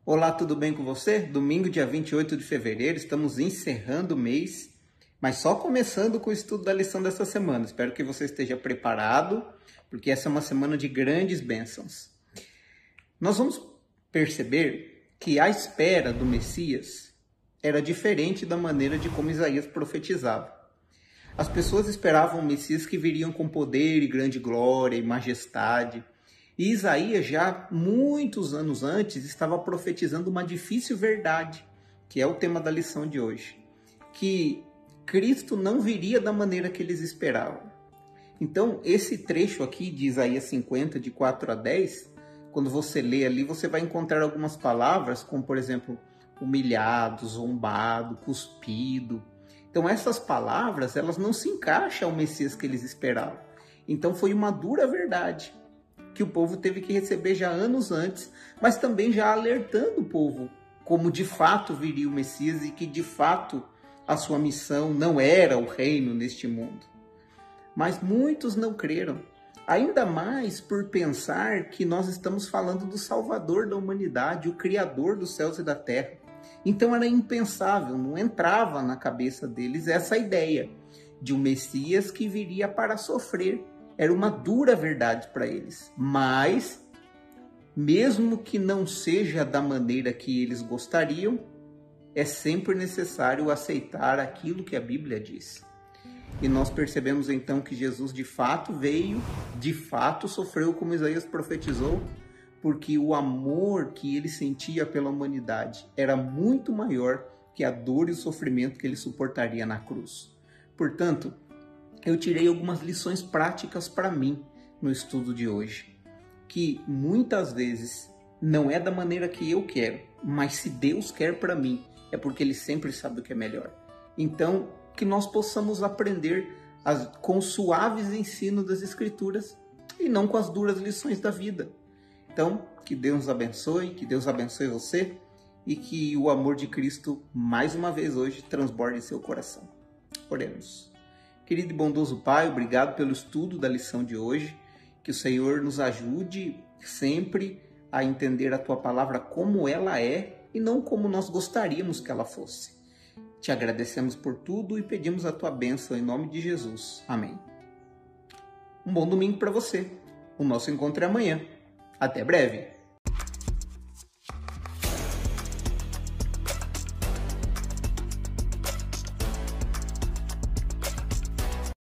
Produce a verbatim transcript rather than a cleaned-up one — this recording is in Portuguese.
Olá, tudo bem com você? Domingo, dia vinte e oito de fevereiro, estamos encerrando o mês, mas só começando com o estudo da lição dessa semana. Espero que você esteja preparado, porque essa é uma semana de grandes bênçãos. Nós vamos perceber que a espera do Messias era diferente da maneira de como Isaías profetizava. As pessoas esperavam um Messias que viriam com poder e grande glória e majestade. E Isaías, já muitos anos antes, estava profetizando uma difícil verdade, que é o tema da lição de hoje, que Cristo não viria da maneira que eles esperavam. Então, esse trecho aqui de Isaías cinquenta, de quatro a dez, quando você lê ali, você vai encontrar algumas palavras, como, por exemplo, humilhado, zombado, cuspido. Então, essas palavras, elas não se encaixam ao Messias que eles esperavam. Então, foi uma dura verdade que o povo teve que receber já anos antes, mas também já alertando o povo como de fato viria o Messias e que de fato a sua missão não era o reino neste mundo. Mas muitos não creram, ainda mais por pensar que nós estamos falando do Salvador da humanidade, o Criador dos céus e da terra. Então era impensável, não entrava na cabeça deles essa ideia de um Messias que viria para sofrer. Era uma dura verdade para eles, mas, mesmo que não seja da maneira que eles gostariam, é sempre necessário aceitar aquilo que a Bíblia diz. E nós percebemos então que Jesus de fato veio, de fato sofreu como Isaías profetizou, porque o amor que ele sentia pela humanidade era muito maior que a dor e o sofrimento que ele suportaria na cruz. Portanto, eu tirei algumas lições práticas para mim no estudo de hoje, que muitas vezes não é da maneira que eu quero, mas se Deus quer para mim, é porque Ele sempre sabe o que é melhor. Então, que nós possamos aprender as, com os suaves ensinos das Escrituras e não com as duras lições da vida. Então, que Deus nos abençoe, que Deus abençoe você e que o amor de Cristo, mais uma vez hoje, transborde em seu coração. Oremos. Querido e bondoso Pai, obrigado pelo estudo da lição de hoje. Que o Senhor nos ajude sempre a entender a Tua palavra como ela é e não como nós gostaríamos que ela fosse. Te agradecemos por tudo e pedimos a Tua bênção em nome de Jesus. Amém. Um bom domingo para você. O nosso encontro é amanhã. Até breve.